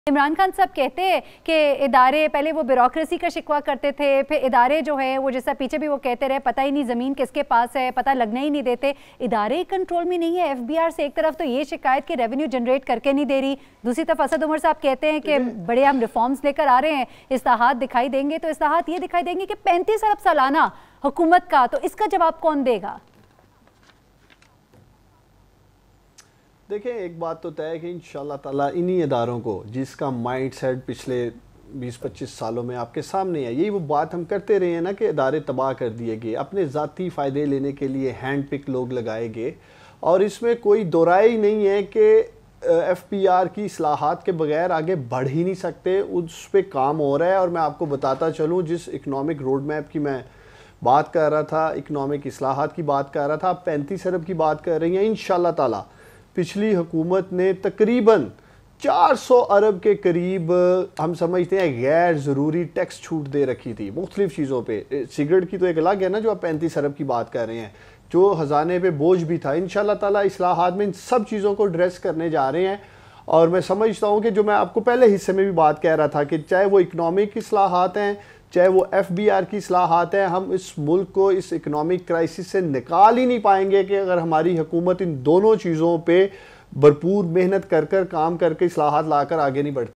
इमरान खान साहब कहते हैं कि इदारे पहले वो ब्यूरोक्रेसी का शिकवा करते थे, फिर इदारे जो है वो जैसा पीछे भी वो कहते रहे पता ही नहीं ज़मीन किसके पास है, पता लगना ही नहीं देते, इदारे कंट्रोल में नहीं है। FBR से एक तरफ तो ये शिकायत कि रेवेन्यू जनरेट करके नहीं दे रही, दूसरी तरफ असद उमर साहब कहते हैं कि बड़े हम रिफॉर्म्स लेकर आ रहे हैं, इस्लाहात दिखाई देंगे। तो इस्लाहात ये दिखाई देंगे कि 35 अरब सालाना हुकूमत का, तो इसका जवाब कौन देगा? देखिए, एक बात तो तय है कि इंशाल्लाह ताला इन्हीं इदारों को जिसका माइंड सेट पिछले 20-25 सालों में आपके सामने है, यही वो बात हम करते रहे हैं ना कि इदारे तबाह कर दिए गए, अपने ज़ाती फ़ायदे लेने के लिए हैंड पिक लोग लगाए गए। और इसमें कोई दोराई ही नहीं है कि FBR की इस्लाहात के बगैर आगे बढ़ ही नहीं सकते, उस पर काम हो रहा है। और मैं आपको बताता चलूँ, जिस इकनॉमिक रोड मैप की मैं बात कर रहा था, इकनॉमिक इस्लाहात की बात कर रहा था, आप 35 अरब की बात कर रही हैं। इंशाल्लाह ताला पिछली हुकूमत ने तकरीबन 400 अरब के करीब हम समझते हैं गैर ज़रूरी टैक्स छूट दे रखी थी मुख्तलिफ़ चीज़ों पे। सिगरेट की तो एक अलग है ना, जो आप 35 अरब की बात कर रहे हैं, जो ख़जाने पे बोझ भी था। इंशाल्लाह ताला इस्लाहात में इन सब चीज़ों को एड्रेस करने जा रहे हैं। और मैं समझता हूँ कि जो मैं आपको पहले हिस्से में भी बात कह रहा था कि चाहे वो इकनॉमिक इस्लाहात हैं, चाहे वो FBR की इस्लाहात हैं, हम इस मुल्क को इस इकनॉमिक क्राइसिस से निकाल ही नहीं पाएंगे कि अगर हमारी हुकूमत इन दोनों चीज़ों पे भरपूर मेहनत कर काम करके इस्लाहात लाकर आगे नहीं बढ़ती।